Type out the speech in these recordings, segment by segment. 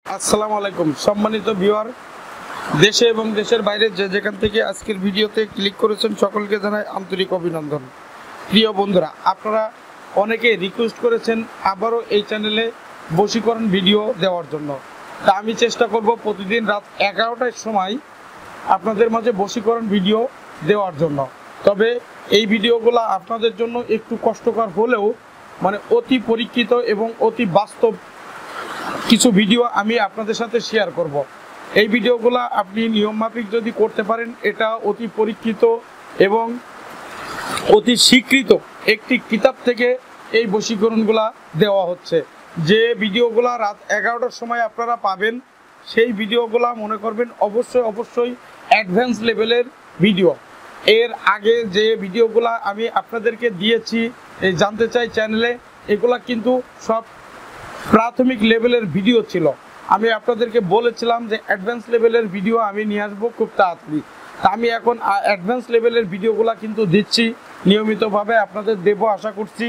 আসসালামু আলাইকুম সম্মানিত ভিউয়ার, দেশে এবং দেশের বাইরে যে যেখান থেকে আজকের ভিডিওতে ক্লিক করেছেন সকলকে জানাই আন্তরিক অভিনন্দন। প্রিয় বন্ধুরা, আপনারা অনেকে রিকোয়েস্ট করেছেন আবারও এই চ্যানেলে বশীকরণ ভিডিও দেওয়ার জন্য। তা আমি চেষ্টা করব প্রতিদিন রাত 11টার সময় আপনাদের মাঝে বশীকরণ ভিডিও দেওয়ার জন্য। তবে এই ভিডিওগুলো আপনাদের জন্য একটু কষ্টকর হলেও অতি পরীক্ষিত এবং অতি বাস্তব কিছু ভিডিও আমি আপনাদের সাথে শেয়ার করব। এই ভিডিওগুলো আপনি নিয়মমাফিক যদি করতে পারেন, এটা অতি পরীক্ষিত এবং অতি স্বীকৃত একটি কিতাব থেকে এই বশীকরণগুলা দেওয়া হচ্ছে। যে ভিডিওগুলা রাত 11টার সময় আপনারা পাবেন, সেই ভিডিওগুলা মনে করবেন অবশ্যই অ্যাডভান্স লেভেলের ভিডিও। এর আগে যে ভিডিওগুলা আমি আপনাদেরকে দিয়েছি এই জানতে চাই চ্যানেলে, এগুলা কিন্তু সব প্রাথমিক লেভেলের ভিডিও ছিল। আমি আপনাদেরকে বলেছিলাম যে অ্যাডভান্স লেভেলের ভিডিও আমি নিয়ে আসবো খুব তাড়াতাড়ি। তা আমি এখন অ্যাডভান্স লেভেলের ভিডিওগুলো কিন্তু দিচ্ছি নিয়মিতভাবে, আপনাদের দেবো আশা করছি।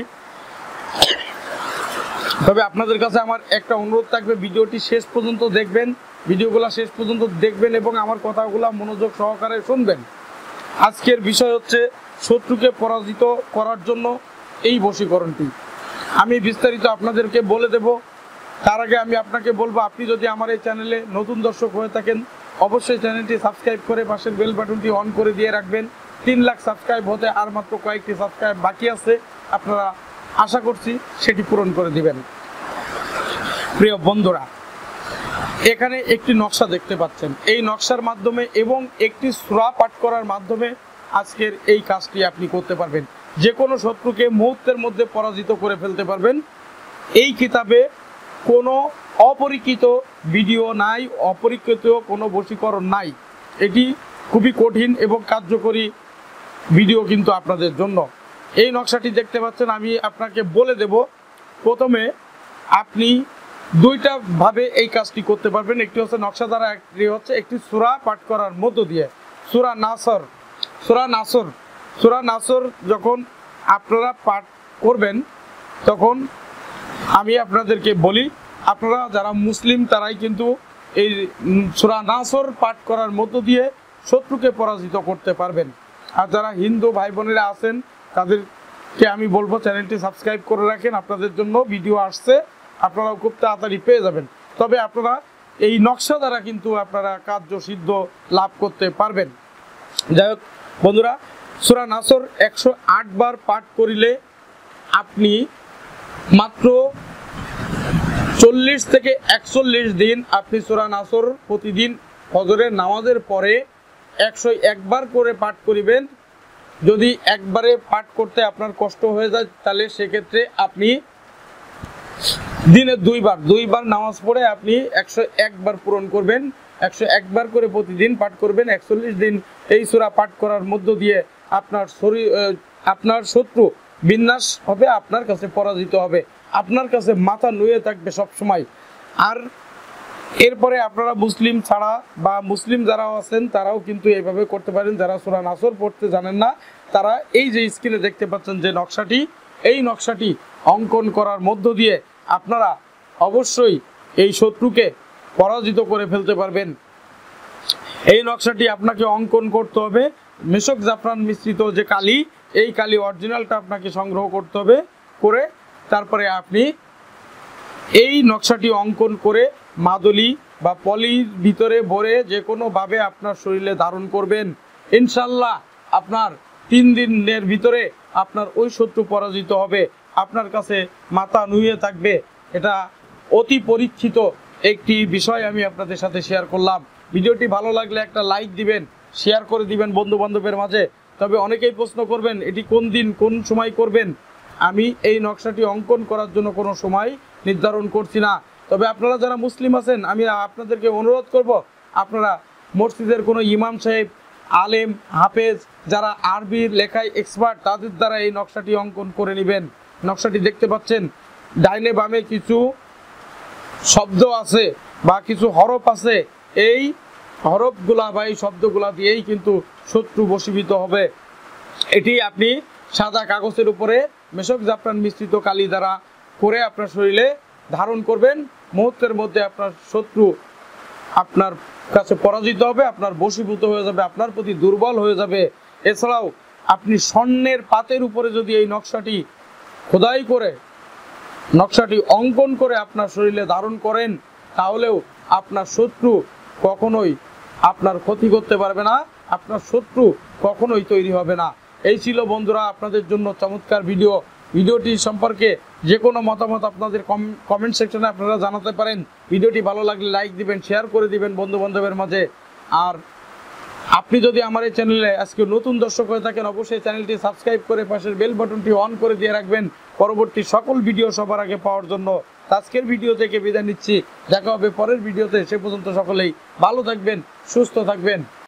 তবে আপনাদের কাছে আমার একটা অনুরোধ থাকবে, ভিডিওটি শেষ পর্যন্ত দেখবেন, ভিডিওগুলো শেষ পর্যন্ত দেখবেন এবং আমার কথাগুলো মনোযোগ সহকারে শুনবেন। আজকের বিষয় হচ্ছে শত্রুকে পরাজিত করার জন্য এই বশীকরণটি। আমি বিস্তারিত আপনাদেরকে বলে দেব। তার আগে আমি আপনাকে বলবো, আপনি যদি আমার এই চ্যানেলে নতুন দর্শক হয়ে থাকেন, অবশ্যই চ্যানেলটি সাবস্ক্রাইব করে পাশের বেল বাটনটি অন করে দিয়ে রাখবেন। 3 লাখ সাবস্ক্রাইব হতে আর মাত্র কয়েকটি সাবস্ক্রাইব বাকি আছে, আপনারা আশা করছি সেটি পূরণ করে দিবেন। প্রিয় বন্ধুরা, এখানে একটি নকশা দেখতে পাচ্ছেন। এই নকশার মাধ্যমে এবং একটি সূরা পাঠ করার মাধ্যমে আজকের এই কাজটি আপনি করতে পারবেন। যে কোনো শত্রুকে মুহূর্তের মধ্যে পরাজিত করে ফেলতে পারবেন। এই কিতাবে কোনো অপরিচিত ভিডিও নাই, অপরিচিত কোনো বশীকরণ নাই। এটি খুবই কঠিন এবং কার্যকরী ভিডিও কিন্তু আপনাদের জন্য। এই নকশাটি দেখতে পাচ্ছেন, আমি আপনাকে বলে দেব। প্রথমে আপনি দুইটা ভাবে এই কাজটি করতে পারবেন। একটি হচ্ছে নকশা দ্বারা, একটি হচ্ছে একটি সূরা পাঠ করার মধ্য দিয়ে। সূরা নাসর যখন আপনারা পাঠ করবেন, তখন আমি আপনাদেরকে বলি, আপনারা যারা মুসলিম তারাই কিন্তু এই সূরা নাসর পাঠ করার মধ্য দিয়ে শত্রুকে পরাজিত করতে পারবেন। আর যারা হিন্দু ভাই বোনেরা আছেন, তাদেরকে আমি বলবো চ্যানেলটি সাবস্ক্রাইব করে রাখেন। আপনাদের জন্য ভিডিও আসছে, আপনারাও খুব তাড়াতাড়ি পেয়ে যাবেন। তবে আপনারা এই নকশা দ্বারা কিন্তু আপনারা কার্যসিদ্ধ লাভ করতে পারবেন। যাই হোক বন্ধুরা, সূরা নাসর 108 বার পাঠ করিলে আপনি মাত্র 40 থেকে 41 দিন আপনি সূরা নাসর প্রতিদিন ফজরের নামাজের পরে 101 বার করে পাঠ করিবেন। যদি একবারে পাঠ করতে আপনার কষ্ট হয়ে যায়, তাহলে সেক্ষেত্রে আপনি দিনে দুইবার নামাজ পড়ে আপনি 101 বার পূরণ করবেন। 101 বার করে প্রতিদিন পাঠ করবেন। 41 দিন এই সূরা পাঠ করার মধ্য দিয়ে আপনার শত্রু বিনাশ হবে, আপনার কাছে পরাজিত হবে, আপনার কাছে মাথা নুয়ে থাকবে সব সময়। আর এরপরে আপনারা মুসলিম ছাড়া বা মুসলিম যারা আছেন তারাও কিন্তু এইভাবে করতে পারেন। যারা সূরা নাসর পড়তে জানেন না, তারা এই যে স্ক্রিনে দেখতে পাচ্ছেন যে নকশাটি, এই নকশাটি অঙ্কন করার মধ্য দিয়ে আপনারা অবশ্যই এই শত্রুকে পরাজিত করে ফেলতে পারবেন। এই নকশাটি আপনাকে অঙ্কন করতে হবে। মেশক জাফরান মিশ্রিত যে কালি, এই কালি অরিজিনালটা আপনাকে সংগ্রহ করতে হবে। করে তারপরে আপনি এই নকশাটি অঙ্কন করে মাদুলি বা পলির ভিতরে ভরে যে কোনোভাবে আপনার শরীরে ধারণ করবেন। ইনশাল্লাহ আপনার 3 দিনের ভিতরে আপনার ওই শত্রু পরাজিত হবে, আপনার কাছে মাথা নুয়ে থাকবে। এটা অতি পরীক্ষিত একটি বিষয় আমি আপনাদের সাথে শেয়ার করলাম। ভিডিওটি ভালো লাগলে একটা লাইক দিবেন, শেয়ার করে দিবেন বন্ধু বান্ধবের মাঝে। তবে অনেকেই প্রশ্ন করবেন এটি কোন দিন কোন সময় করবেন। আমি এই নকশাটি অঙ্কন করার জন্য কোনো সময় নির্ধারণ করছি না। তবে আপনারা যারা মুসলিম আছেন, আমি আপনাদেরকে অনুরোধ করব, আপনারা মসজিদের কোনো ইমাম সাহেব, আলেম, হাফেজ, যারা আরবির লেখায় এক্সপার্ট, তাদের দ্বারা এই নকশাটি অঙ্কন করে নেবেন। নকশাটি দেখতে পাচ্ছেন, ডাইনে বামে কিছু শব্দ আছে বা কিছু হরফ আছে। এই হরফগুলা বা এই শব্দগুলা দিয়েই কিন্তু শত্রু বশীভূত হবে। এটি আপনি সাদা কাগজের উপরে মেশক জাফরান মিশ্রিত কালি দ্বারা করে আপনার শরীরে ধারণ করবেন। মুহূর্তের মধ্যে আপনার শত্রু আপনার কাছে পরাজিত হবে, আপনার বশীভূত হয়ে যাবে, আপনার প্রতি দুর্বল হয়ে যাবে। এছাড়াও আপনি স্বর্ণের পাতের উপরে যদি এই নকশাটি খোদাই করে, নকশাটি অঙ্কন করে আপনার শরীরে ধারণ করেন, তাহলেও আপনার শত্রু কখনোই আপনার ক্ষতি করতে পারবে না, আপনার শত্রু কখনোই তৈরি হবে না। এই ছিল বন্ধুরা আপনাদের জন্য চমৎকার ভিডিওটি সম্পর্কে যে কোনো মতামত আপনাদের কমেন্ট সেকশনে আপনারা জানাতে পারেন। ভিডিওটি ভালো লাগলে লাইক দিবেন, শেয়ার করে দিবেন বন্ধু বান্ধবের মাঝে। আর আপনি যদি আমার এই চ্যানেলে আজকে নতুন দর্শক হয়ে থাকেন, অবশ্যই চ্যানেলটি সাবস্ক্রাইব করে পাশের বেল বাটনটি অন করে দিয়ে রাখবেন পরবর্তী সকল ভিডিও সবার আগে পাওয়ার জন্য। আজকের ভিডিও থেকে বিদায় নিচ্ছি, দেখা হবে পরের ভিডিওতে। সে পর্যন্ত সকলেই ভালো থাকবেন, সুস্থ থাকবেন।